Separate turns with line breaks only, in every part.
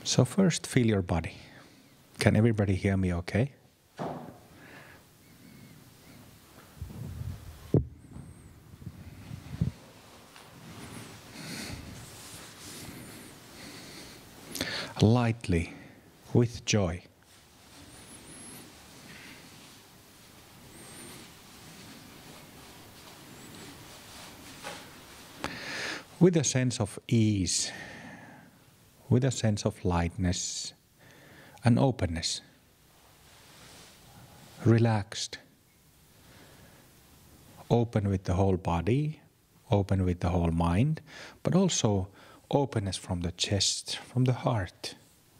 So first, feel your body. Can everybody hear me okay? Lightly, with joy. With a sense of ease, with a sense of lightness and openness. Relaxed. Open with the whole body, open with the whole mind, but also openness from the chest, from the heart.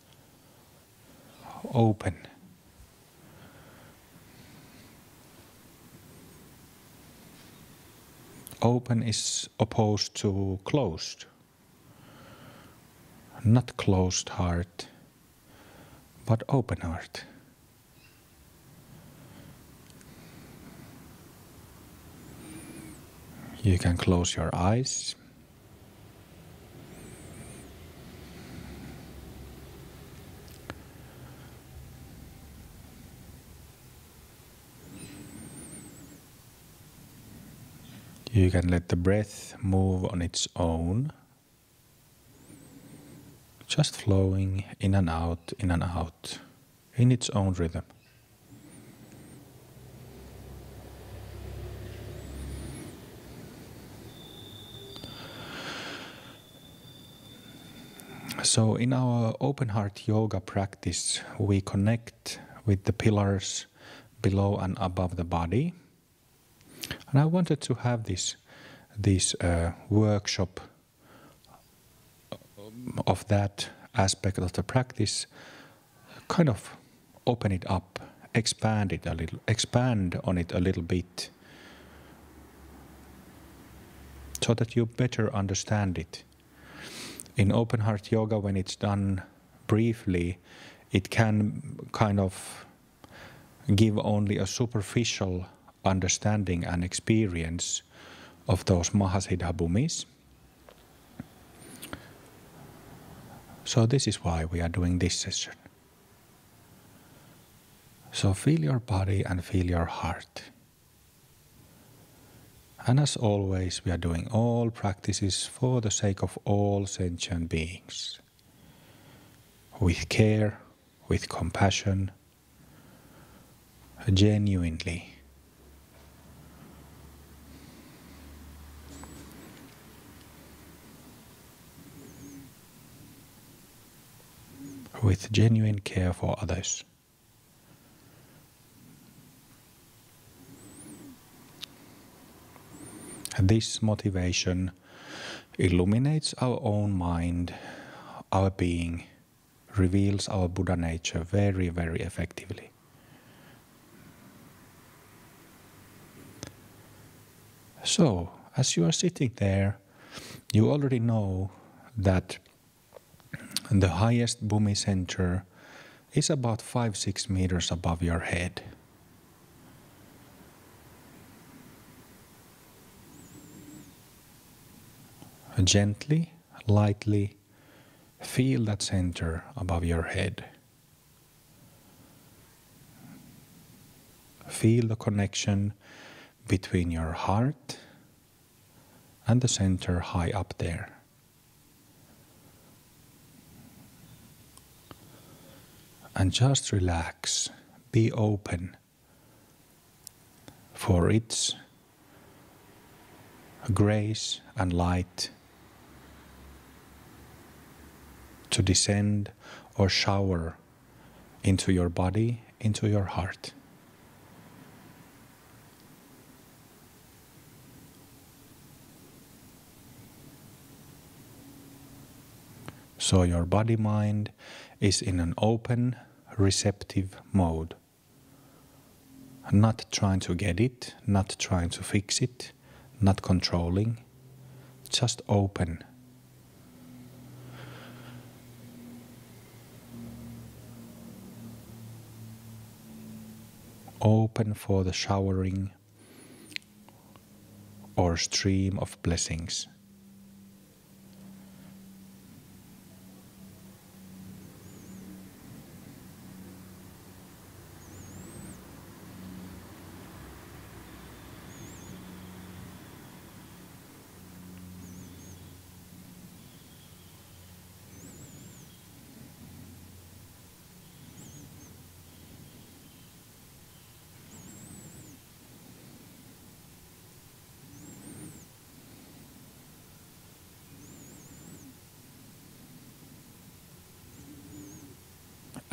Open. Open is opposed to closed. Not closed heart, but open heart. You can close your eyes. You can let the breath move on its own, just flowing in and out, in its own rhythm. So in our open heart yoga practice, we connect with the pillars below and above the body. And I wanted to have this workshop of that aspect of the practice, kind of open it up, expand on it a little bit, so that you better understand it. In open heart yoga, when it's done briefly, it can kind of give only a superficial understanding and experience of those Mahasiddha Bhumis. So this is why we are doing this session. So feel your body and feel your heart. And as always, we are doing all practices for the sake of all sentient beings. With care, with compassion, genuinely. With genuine care for others. And this motivation illuminates our own mind, our being, reveals our Buddha nature very, very effectively. So, as you are sitting there, you already know that the highest Bhumi center is about 5-6 meters above your head. Gently, lightly, feel that center above your head. Feel the connection between your heart and the center high up there. And just relax, be open for its grace and light to descend or shower into your body, into your heart. So your body-mind is in an open, receptive mode. Not trying to get it, not trying to fix it, not controlling, just open. Open for the showering or stream of blessings.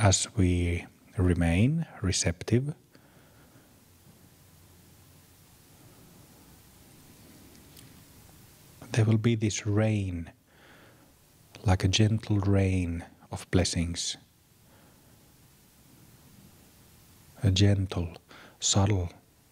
as we remain receptive, there will be this rain, like a gentle rain of blessings. A gentle, subtle,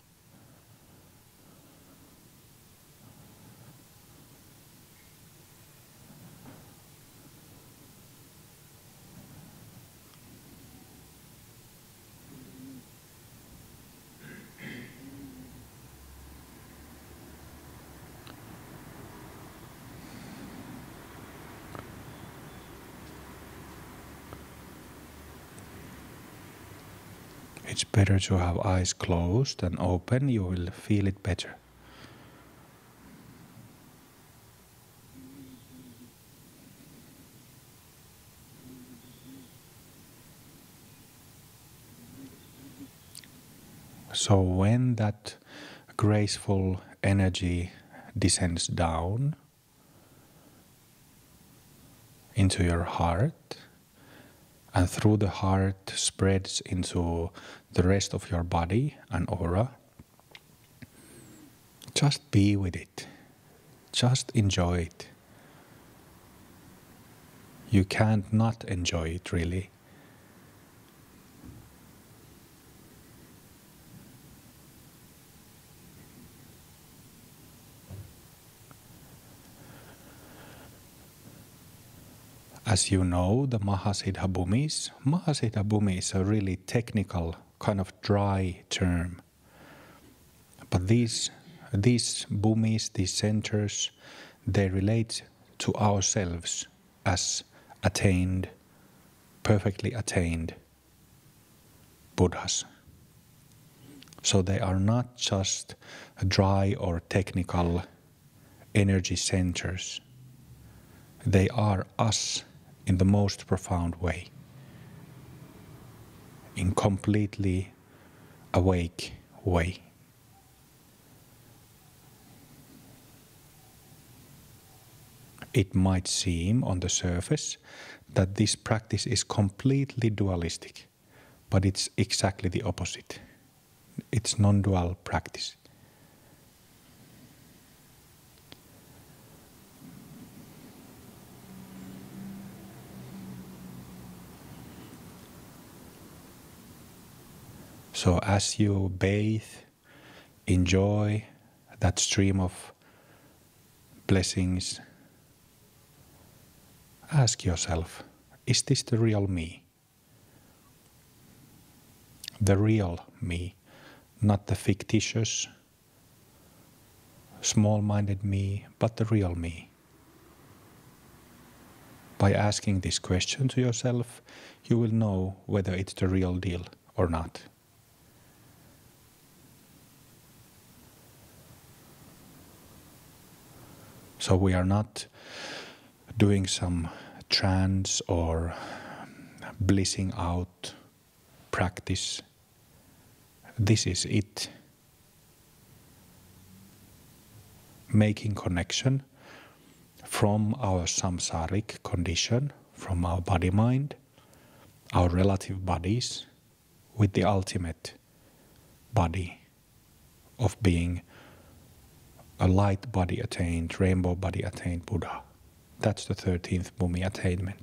it's better to have eyes closed and open, you will feel it better. So when that graceful energy descends down into your heart, and through the heart spreads into the rest of your body and aura, just be with it. Just enjoy it. You can't not enjoy it, really. As you know, the Mahasiddha Bhumi is a really technical, kind of dry term. But these bhumis, these centers, they relate to ourselves as attained, perfectly attained Buddhas. So they are not just dry or technical energy centers. They are us in the most profound way, in completely awake way. It might seem on the surface that this practice is completely dualistic, but it's exactly the opposite. It's non-dual practice. So as you bathe, enjoy that stream of blessings, ask yourself, is this the real me? The real me, not the fictitious, small-minded me, but the real me. By asking this question to yourself, you will know whether it's the real deal or not. So we are not doing some trance or blissing out practice. This is it. Making connection from our samsaric condition, from our body-mind, our relative bodies, with the ultimate body of being a light body attained, rainbow body attained Buddha. That's the 13th Bhumi attainment.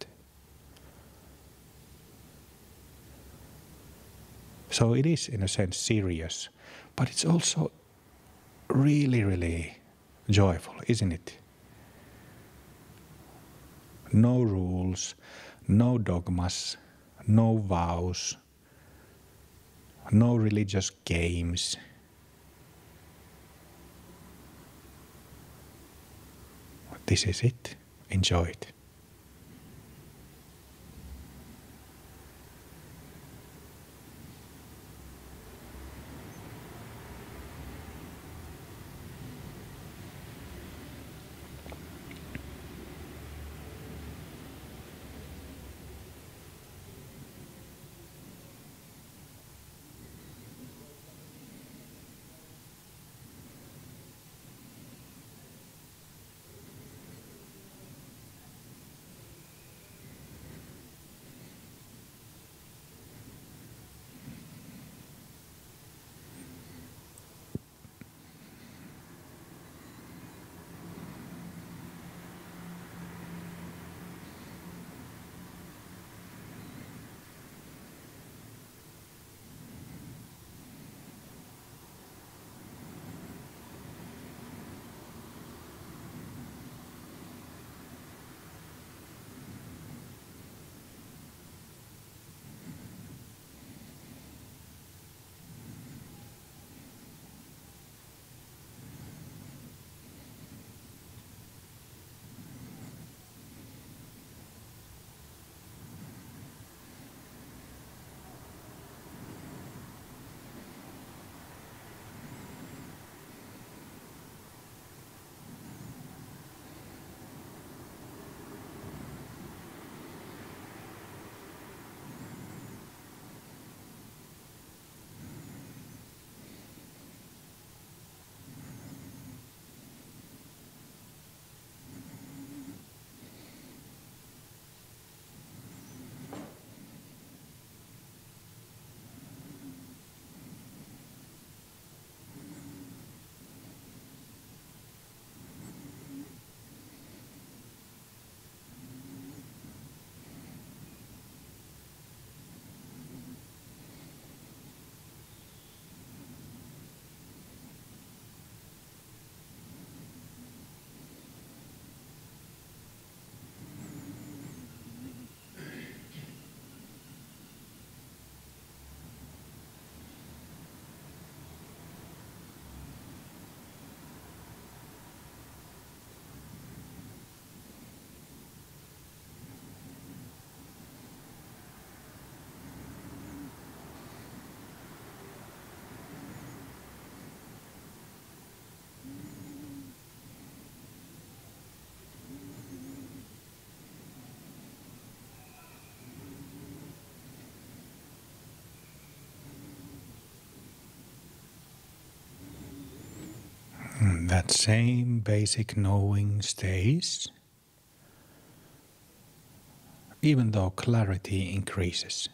So it is in a sense serious, but it's also really, really joyful, isn't it? No rules, no dogmas, no vows, no religious games. This is it. Enjoy it. That same basic knowing stays, even though clarity increases.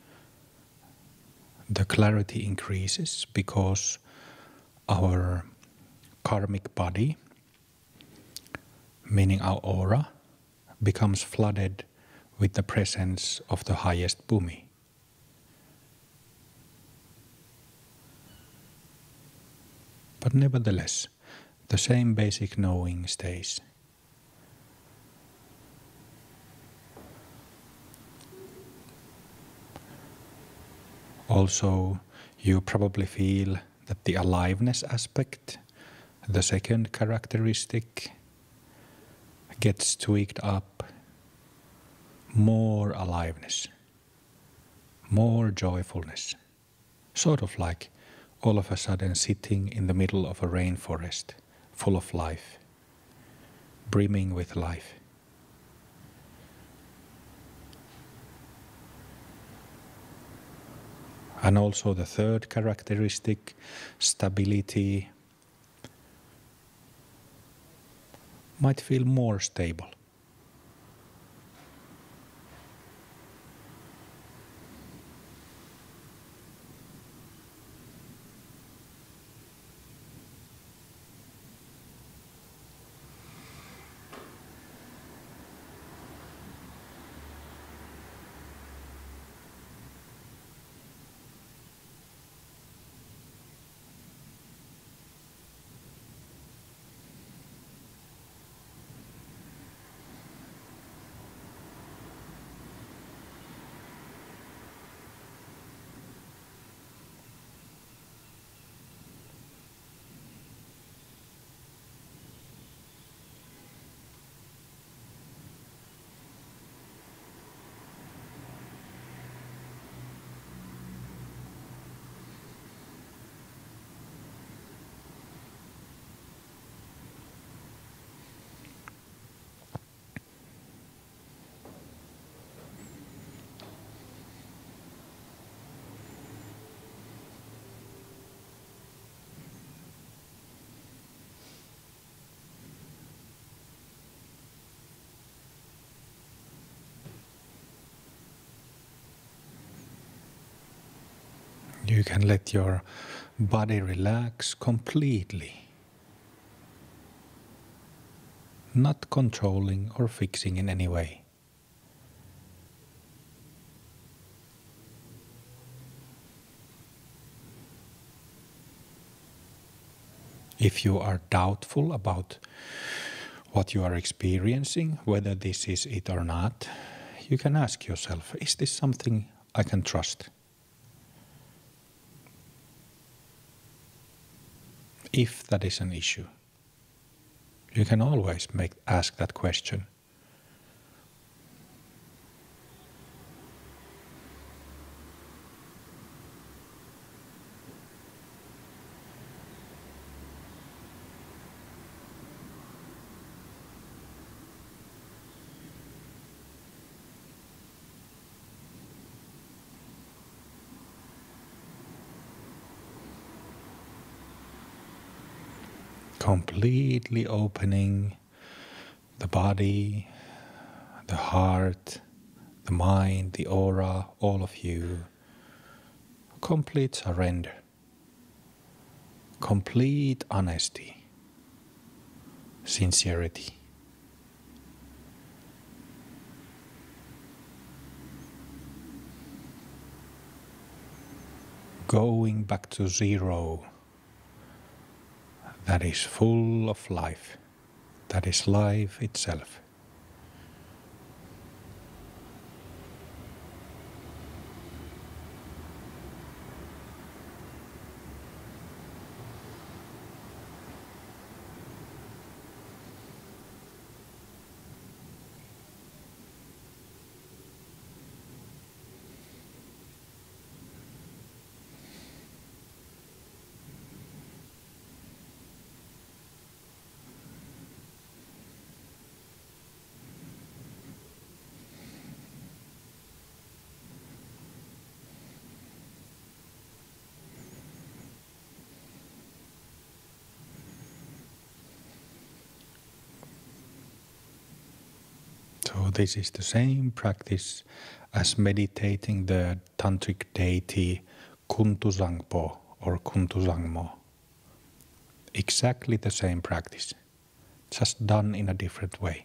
The clarity increases because our karmic body, meaning our aura, becomes flooded with the presence of the highest Bhumi. But nevertheless, the same basic knowing stays. Also, you probably feel that the aliveness aspect, the second characteristic, gets tweaked up. More aliveness, more joyfulness, sort of like all of a sudden sitting in the middle of a rainforest full of life, brimming with life. And also the third characteristic, stability, might feel more stable. You can let your body relax completely, not controlling or fixing in any way. If you are doubtful about what you are experiencing, whether this is it or not, you can ask yourself, is this something I can trust? If that is an issue, you can always ask that question. Completely opening the body, the heart, the mind, the aura, all of you. Complete surrender, complete honesty, sincerity. Going back to zero. That is full of life. That is life itself. So this is the same practice as meditating the tantric deity Kuntuzangpo or Kuntuzangmo. Exactly the same practice, just done in a different way.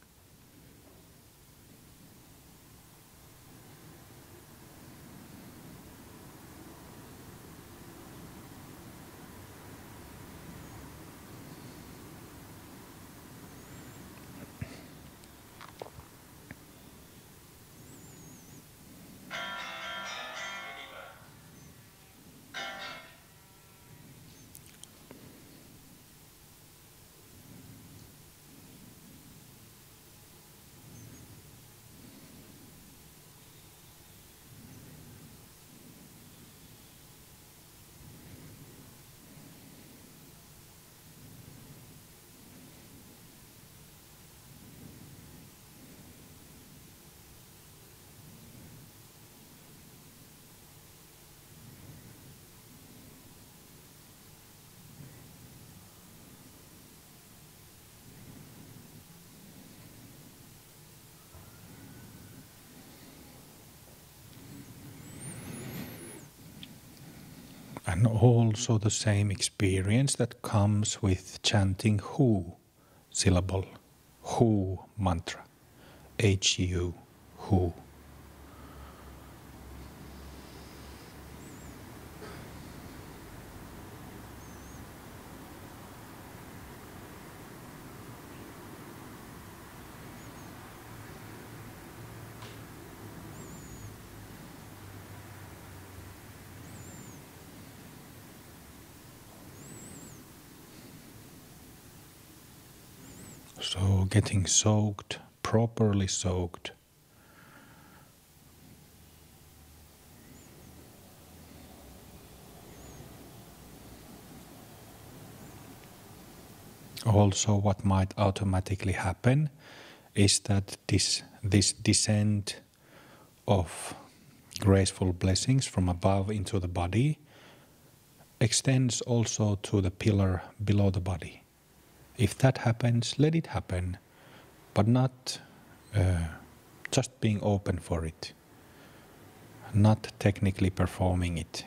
And also the same experience that comes with chanting Hu syllable, Hu mantra, H-U, Hu. So getting soaked, properly soaked. Also, what might automatically happen is that this descent of graceful blessings from above into the body extends also to the pillar below the body. If that happens, let it happen, but not just being open for it, not technically performing it.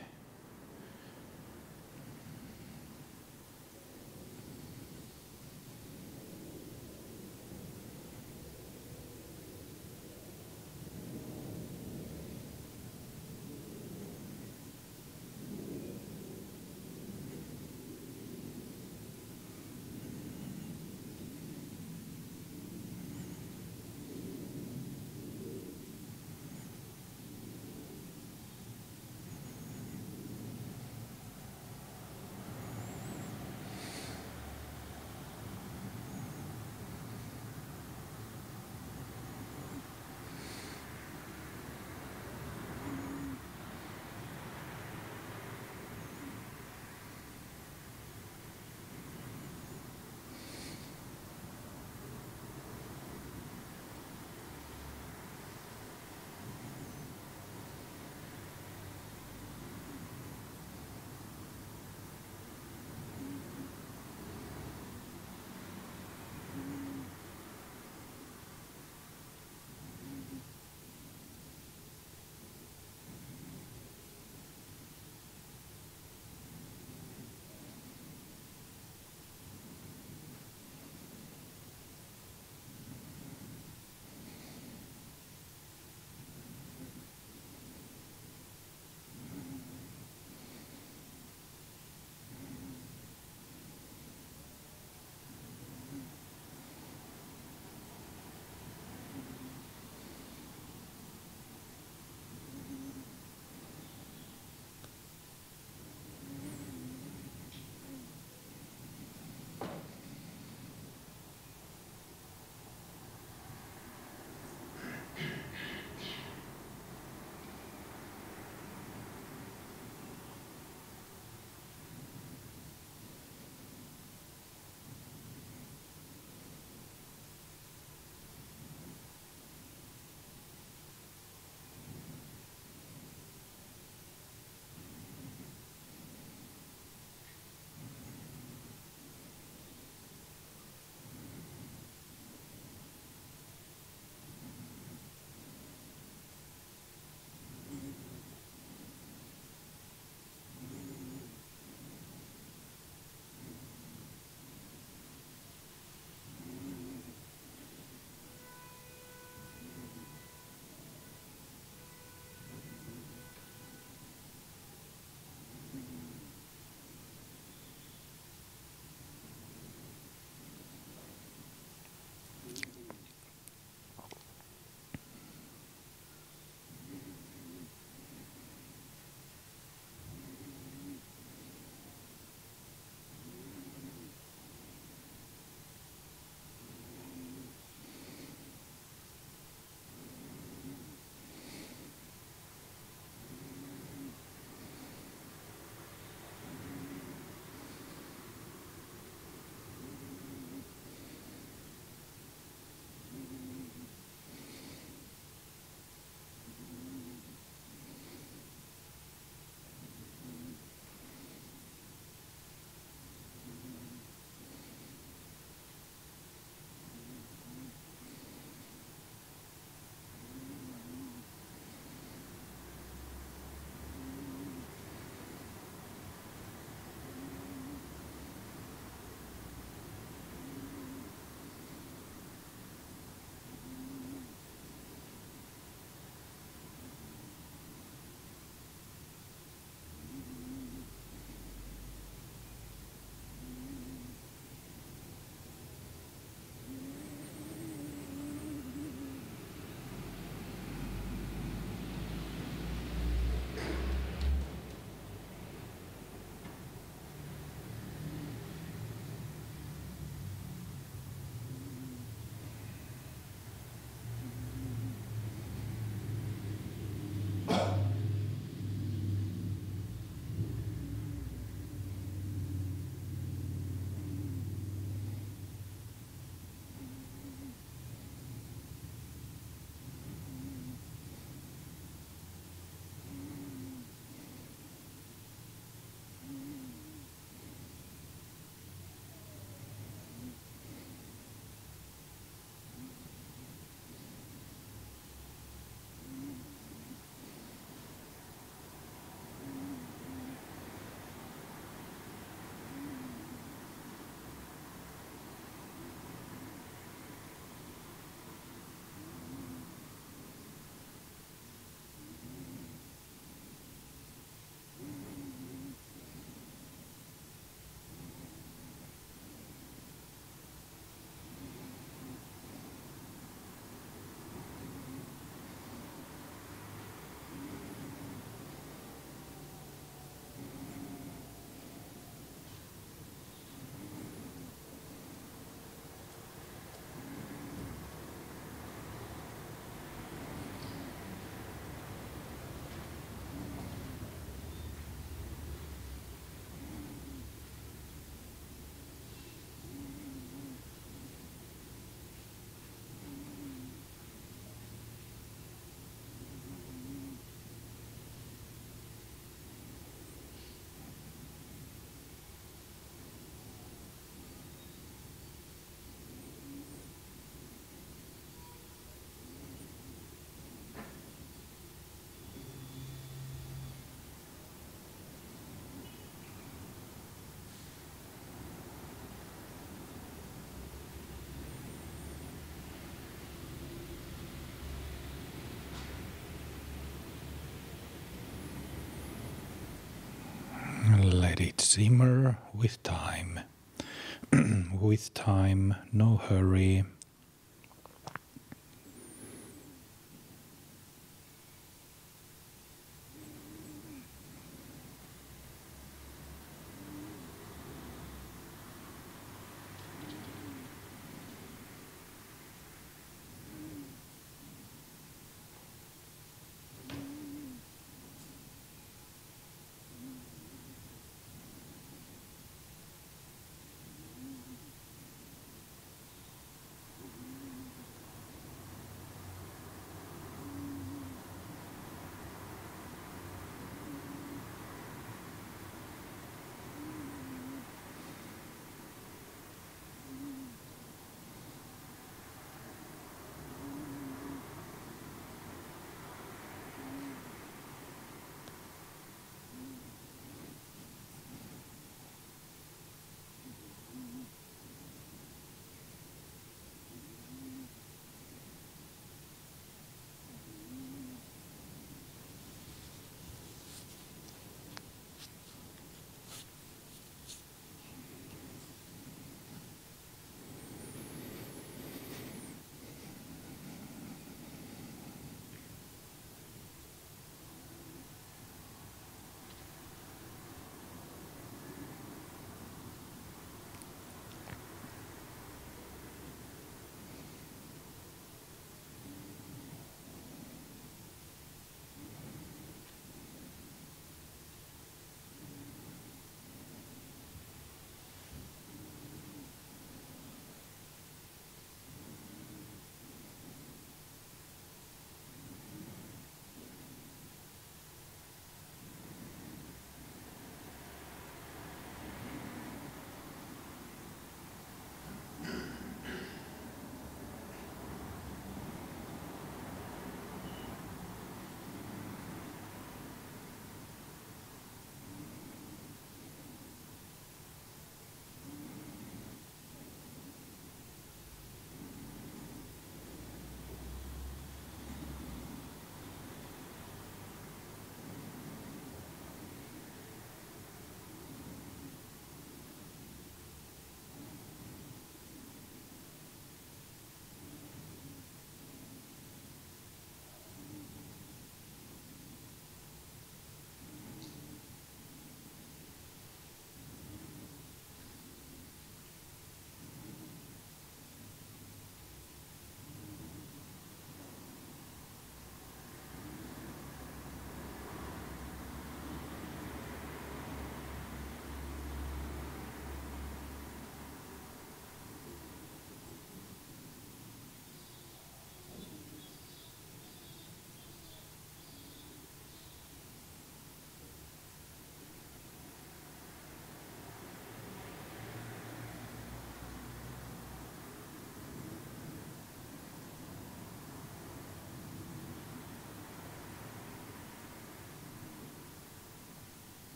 it simmer with time. With time, no hurry.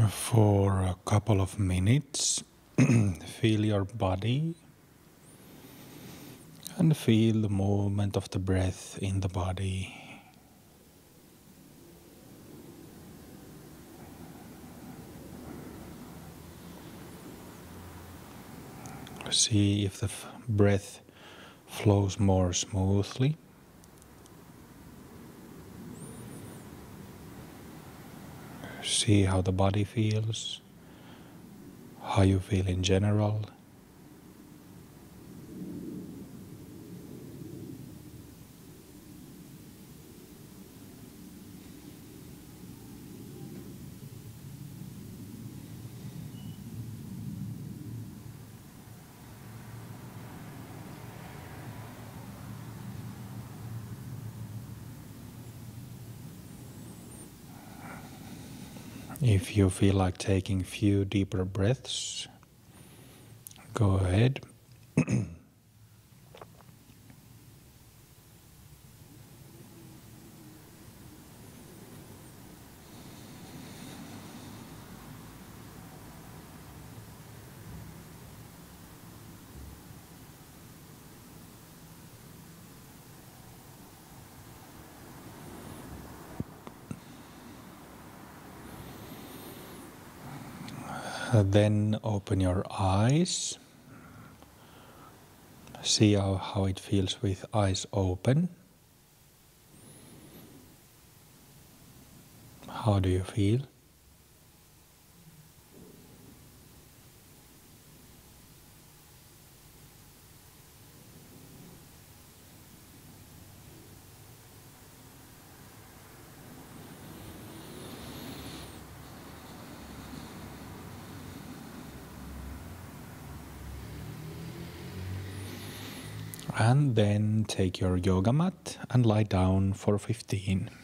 For a couple of minutes, feel your body and feel the movement of the breath in the body. See if the breath flows more smoothly. See how the body feels, how you feel in general. If you feel like taking few deeper breaths, go ahead. Then open your eyes. See how it feels with eyes open. How do you feel? And then take your yoga mat and lie down for 15.